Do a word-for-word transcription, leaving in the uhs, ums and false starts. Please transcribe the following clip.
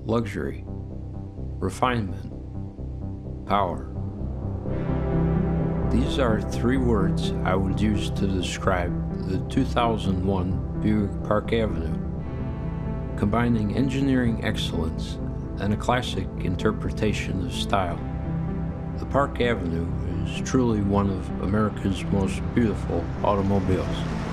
luxury, refinement, power. These are three words I would use to describe the two thousand one Buick Park Avenue, combining engineering excellence and a classic interpretation of style. The Park Avenue is truly one of America's most beautiful automobiles.